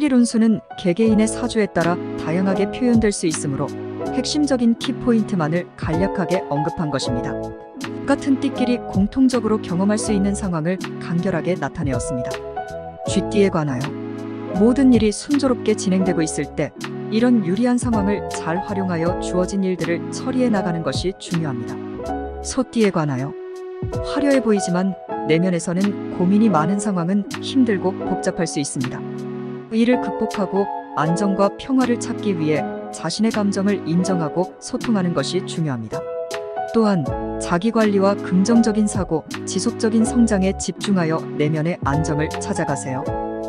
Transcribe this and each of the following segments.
특이 lun수는 개개인의 사주에 따라 다양하게 표현될 수 있으므로 핵심적인 키포인트만을 간략하게 언급한 것입니다. 같은 띠끼리 공통적으로 경험할 수 있는 상황을 간결하게 나타내었습니다. 쥐띠에 관하여 모든 일이 순조롭게 진행되고 있을 때 이런 유리한 상황을 잘 활용하여 주어진 일들을 처리해 나가는 것이 중요합니다. 소띠에 관하여 화려해 보이지만 내면에서는 고민이 많은 상황은 힘들고 복잡할 수 있습니다. 이를 극복하고 안정과 평화를 찾기 위해 자신의 감정을 인정하고 소통하는 것이 중요합니다. 또한 자기관리와 긍정적인 사고, 지속적인 성장에 집중하여 내면의 안정을 찾아가세요.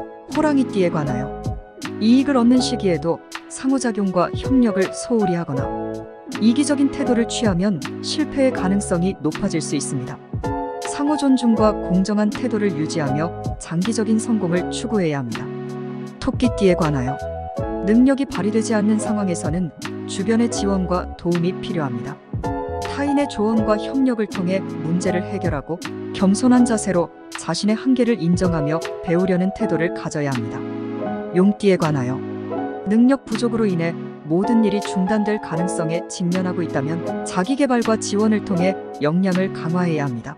호랑이띠에 관하여 이익을 얻는 시기에도 상호작용과 협력을 소홀히 하거나 이기적인 태도를 취하면 실패의 가능성이 높아질 수 있습니다. 상호 존중과 공정한 태도를 유지하며 장기적인 성공을 추구해야 합니다. 토끼띠에 관하여 능력이 발휘되지 않는 상황에서는 주변의 지원과 도움이 필요합니다. 타인의 조언과 협력을 통해 문제를 해결하고 겸손한 자세로 자신의 한계를 인정하며 배우려는 태도를 가져야 합니다. 용띠에 관하여 능력 부족으로 인해 모든 일이 중단될 가능성에 직면하고 있다면 자기개발과 지원을 통해 역량을 강화해야 합니다.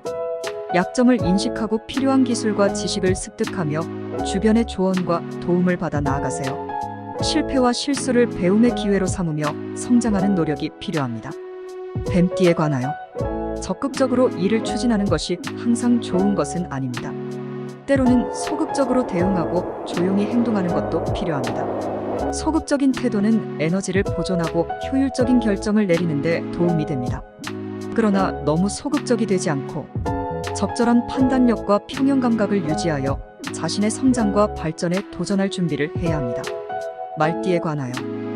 약점을 인식하고 필요한 기술과 지식을 습득하며 주변의 조언과 도움을 받아 나아가세요. 실패와 실수를 배움의 기회로 삼으며 성장하는 노력이 필요합니다. 뱀띠에 관하여 적극적으로 일을 추진하는 것이 항상 좋은 것은 아닙니다. 때로는 소극적으로 대응하고 조용히 행동하는 것도 필요합니다. 소극적인 태도는 에너지를 보존하고 효율적인 결정을 내리는 데 도움이 됩니다. 그러나 너무 소극적이 되지 않고 적절한 판단력과 평형 감각을 유지하여 자신의 성장과 발전에 도전할 준비를 해야 합니다. 말띠에 관하여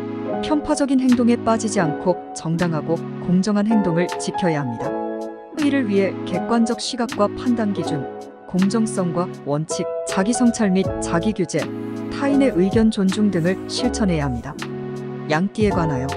편파적인 행동에 빠지지 않고 정당하고 공정한 행동을 지켜야 합니다. 이를 위해 객관적 시각과 판단 기준, 공정성과 원칙, 자기 성찰 및 자기 규제, 타인의 의견 존중 등을 실천해야 합니다. 양띠에 관하여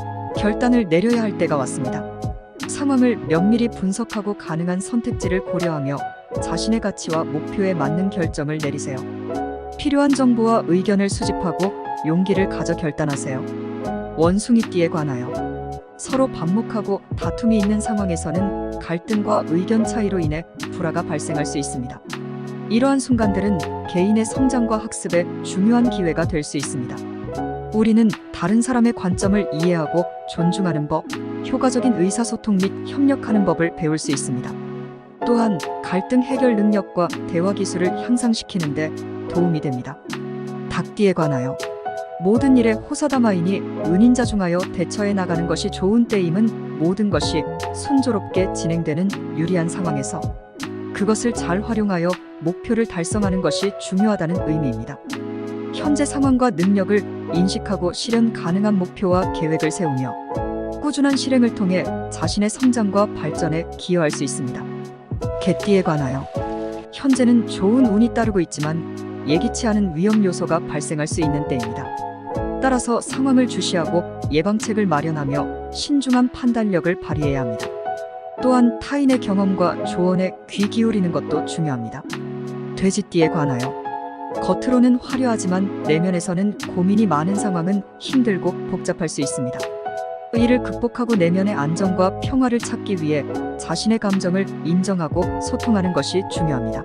결단을 내려야 할 때가 왔습니다. 상황을 면밀히 분석하고 가능한 선택지를 고려하며 자신의 가치와 목표에 맞는 결정을 내리세요. 필요한 정보와 의견을 수집하고 용기를 가져 결단하세요. 원숭이띠에 관하여 서로 반목하고 다툼이 있는 상황에서는 갈등과 의견 차이로 인해 불화가 발생할 수 있습니다. 이러한 순간들은 개인의 성장과 학습에 중요한 기회가 될 수 있습니다. 우리는 다른 사람의 관점을 이해하고 존중하는 법, 효과적인 의사소통 및 협력하는 법을 배울 수 있습니다. 또한 갈등 해결 능력과 대화 기술을 향상시키는 데 도움이 됩니다. 닭띠에 관하여 모든 일에 호사다마이니 은인자중하여 대처해 나가는 것이 좋은 때임은 모든 것이 순조롭게 진행되는 유리한 상황에서 그것을 잘 활용하여 목표를 달성하는 것이 중요하다는 의미입니다. 현재 상황과 능력을 인식하고 실현 가능한 목표와 계획을 세우며 꾸준한 실행을 통해 자신의 성장과 발전에 기여할 수 있습니다. 개띠에 관하여 현재는 좋은 운이 따르고 있지만 예기치 않은 위험 요소가 발생할 수 있는 때입니다. 따라서 상황을 주시하고 예방책을 마련하며 신중한 판단력을 발휘해야 합니다. 또한 타인의 경험과 조언에 귀 기울이는 것도 중요합니다. 돼지띠에 관하여 겉으로는 화려하지만 내면에서는 고민이 많은 상황은 힘들고 복잡할 수 있습니다. 이를 극복하고 내면의 안정과 평화를 찾기 위해 자신의 감정을 인정하고 소통하는 것이 중요합니다.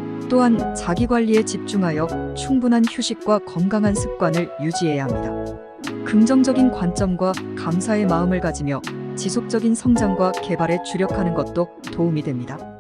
또한 자기관리에 집중하여 충분한 휴식과 건강한 습관을 유지해야 합니다. 긍정적인 관점과 감사의 마음을 가지며 지속적인 성장과 개발에 주력하는 것도 도움이 됩니다.